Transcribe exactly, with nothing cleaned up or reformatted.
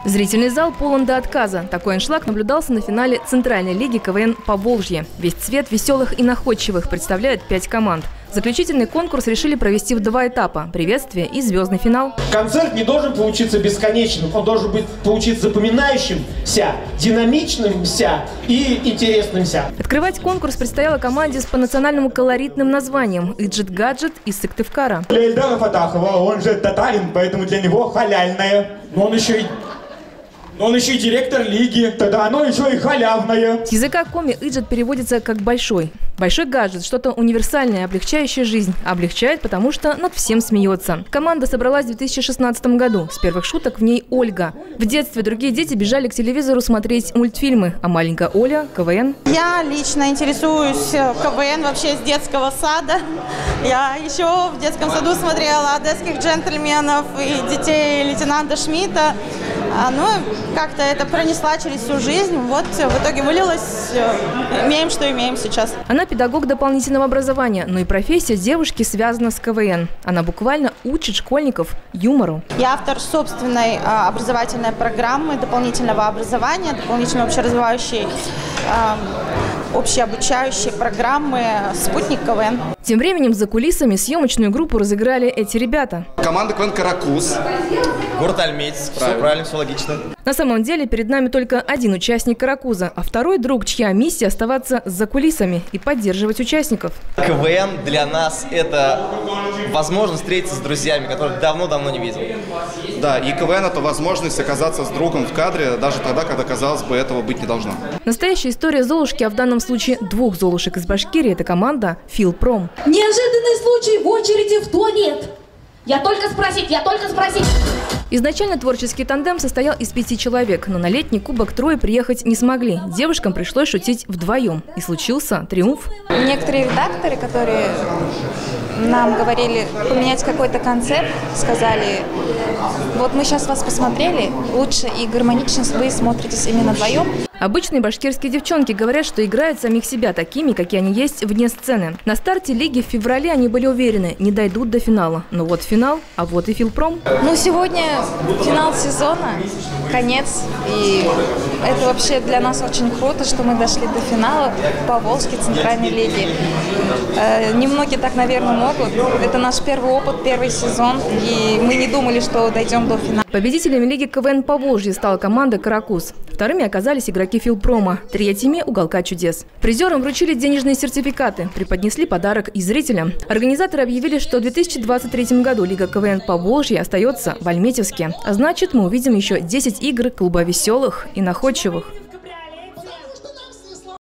Зрительный зал полон до отказа. Такой аншлаг наблюдался на финале Центральной лиги КВН Поволжье. Весь цвет веселых и находчивых представляют пять команд. Заключительный конкурс решили провести в два этапа – приветствие и звездный финал. Концерт не должен получиться бесконечным, он должен быть получиться запоминающимся, динамичнымся и интереснымся. Открывать конкурс предстояло команде с по национальному колоритным названием «Иджит-гаджет» из Сыктывкара. Для Ильдара Фатахова, он же татарин, поэтому для него халяльное. Но он еще и... Он еще и директор лиги. Тогда оно еще и халявное. С языка коми «Иджит» переводится как «большой». Большой гаджет – что-то универсальное, облегчающее жизнь. Облегчает, потому что над всем смеется. Команда собралась в две тысячи шестнадцатом году. С первых шуток в ней Ольга. В детстве другие дети бежали к телевизору смотреть мультфильмы, а маленькая Оля – КВН. Я лично интересуюсь КВН вообще с детского сада. Я еще в детском саду смотрела «Одесских джентльменов» и «Детей лейтенанта Шмидта». Ну, как-то это пронесла через всю жизнь. Вот в итоге вылилось. Имеем, что имеем сейчас. Она педагог дополнительного образования, но и профессия девушки связана с КВН. Она буквально учит школьников юмору. Я автор собственной а, образовательной программы дополнительного образования, дополнительно общеразвивающей, а, общеобучающей программы «Спутник КВН». Тем временем за кулисами съемочную группу разыграли эти ребята. Команда КВН «Каракуз». Город Альметьевск. Все правильно, все логично. На самом деле перед нами только один участник «Каракуза», а второй друг, чья миссия оставаться за кулисами и поддерживать участников. КВН для нас – это возможность встретиться с друзьями, которых давно-давно не видел. Да, и КВН – это возможность оказаться с другом в кадре, даже тогда, когда, казалось бы, этого быть не должно. Настоящая история Золушки, а в данном случае двух Золушек из Башкирии – это команда «Филпром». Неожиданный случай в очереди в туалет. Я только спросить, я только спросить. Изначально творческий тандем состоял из пяти человек, но на летний кубок трое приехать не смогли. Девушкам пришлось шутить вдвоем. И случился триумф. Некоторые редакторы, которые нам говорили поменять какой-то концепт, сказали, вот мы сейчас вас посмотрели, лучше и гармонично вы смотритесь именно вдвоем. Обычные башкирские девчонки говорят, что играют самих себя такими, какие они есть вне сцены. На старте лиги в феврале они были уверены, не дойдут до финала. Но вот финал, а вот и Филпром. Ну, сегодня финал сезона, конец. И это вообще для нас очень круто, что мы дошли до финала Поволжской Центральной лиги. Э, немногие так, наверное, могут. Это наш первый опыт, первый сезон. И мы не думали, что дойдем до финала. Победителями лиги КВН Поволжье стала команда «Каракуз». Вторыми оказались игроки Филпрома, третьими – «Уголка чудес». Призерам вручили денежные сертификаты, преподнесли подарок и зрителям. Организаторы объявили, что в две тысячи двадцать третьем году лига КВН Поволжье остается в Альметьевске. А значит, мы увидим еще десять игр клуба веселых и находчивых.